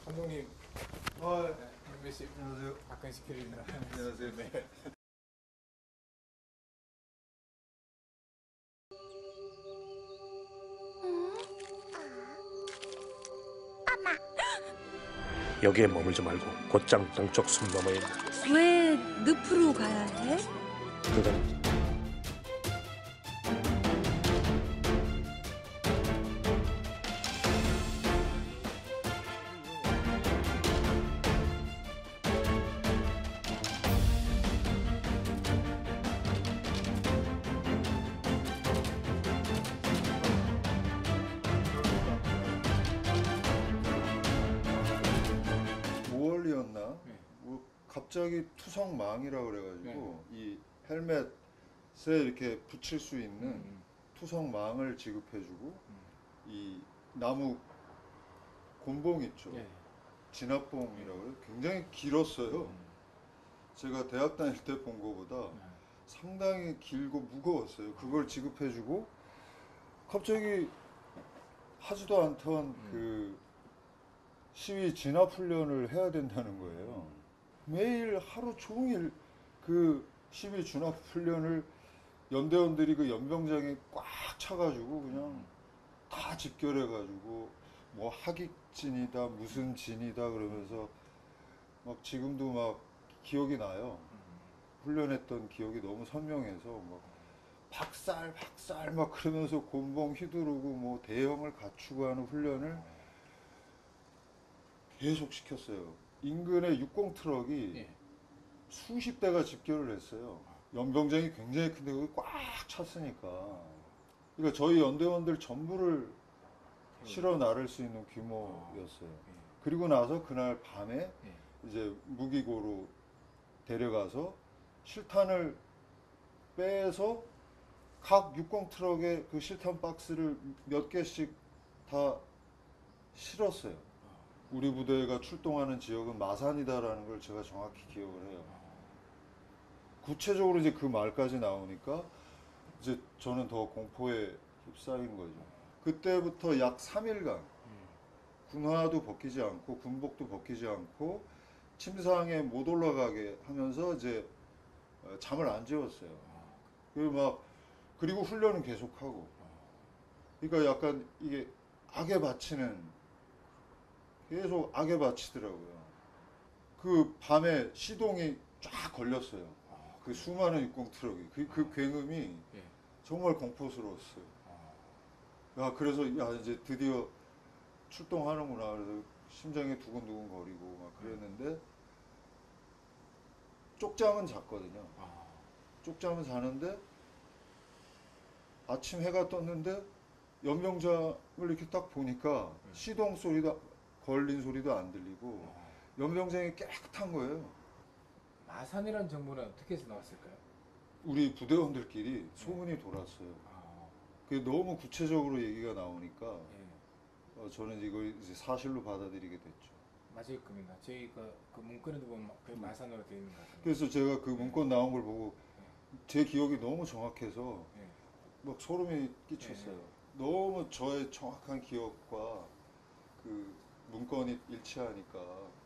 감독님, 네. 몇시 안녕하세요. 박근식입니다. 안녕하세요. 네. 여기에 머물지 말고 곧장 동쪽 숨 너머에 있는 왜 늪으로 가야 해? 그건 네. 뭐 갑자기 투성망이라 그래가지고 이 헬멧에 이렇게 붙일 수 있는 투성망을 지급해주고 이 나무 곤봉 있죠. 진압봉이라고 그래요. 굉장히 길었어요. 제가 대학 다닐 때 본 거보다 상당히 길고 무거웠어요. 그걸 지급해주고 갑자기 하지도 않던 그 시위 진압 훈련을 해야 된다는 거예요. 매일 하루 종일 그 시위 진압 훈련을 연대원들이 그 연병장에 꽉 차가지고 그냥 다 집결해가지고 뭐 하객진이다 무슨 진이다 그러면서 막 지금도 막 기억이 나요. 훈련했던 기억이 너무 선명해서 막 박살 막 그러면서 곤봉 휘두르고 뭐 대형을 갖추고 하는 훈련을 계속 시켰어요. 인근에 60 트럭이 수십 대가 집결을 했어요. 연병장이 굉장히 큰데 거기 꽉 찼으니까. 그러니까 저희 연대원들 전부를 실어 나를 수 있는 규모였어요. 그리고 나서 그날 밤에 이제 무기고로 데려가서 실탄을 빼서 각 60 트럭에 그 실탄 박스를 몇 개씩 다 실었어요. 우리 부대가 출동하는 지역은 마산이다라는 걸 제가 정확히 기억을 해요. 구체적으로 이제 그 말까지 나오니까 이제 저는 더 공포에 휩싸인 거죠. 그때부터 약 3일간 군화도 벗기지 않고 군복도 벗기지 않고 침상에 못 올라가게 하면서 이제 잠을 안 재웠어요. 그리고 훈련은 계속하고. 그러니까 약간 이게 악에 바치는 계속 악에 바치더라고요. 그 밤에 시동이 쫙 걸렸어요. 그 수많은 60 트럭이. 그 굉음이 정말 공포스러웠어요. 야, 그래서 야, 이제 드디어 출동하는구나. 그래서 심장이 두근두근 거리고 막 그랬는데 쪽잠은 잤거든요. 쪽잠은 자는데 아침 해가 떴는데 연병장을 이렇게 딱 보니까 시동 소리도 걸린 소리도 안 들리고 연병장이 깨끗한 거예요. 마산이라는 정보는 어떻게 해서 나왔을까요? 우리 부대원들끼리 소문이 돌았어요. 그게 너무 구체적으로 얘기가 나오니까 저는 이걸 이제 사실로 받아들이게 됐죠. 맞을 겁니다. 저희가 그 문건에도 보면 그 마산으로 되어 있는 것 같아요. 그래서 제가 그 문건 나온 걸 보고 제 기억이 너무 정확해서 막 소름이 끼쳤어요. 너무 저의 정확한 기억과 그 문건이 일치하니까